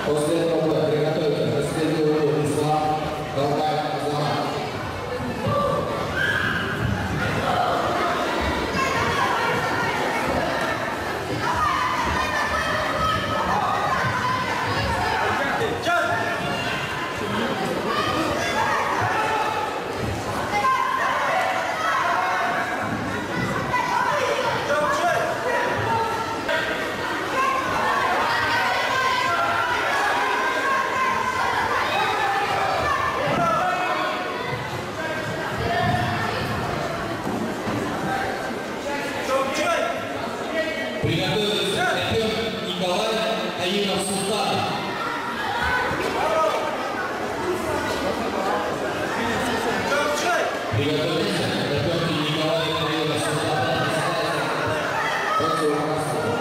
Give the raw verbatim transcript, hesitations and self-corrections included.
После этого приготовиться последний уровень Ислам, Долгая Азамат. Приготовился Артем Николай Таимов Султан. Приготовился Артем Николай Таимов Султан.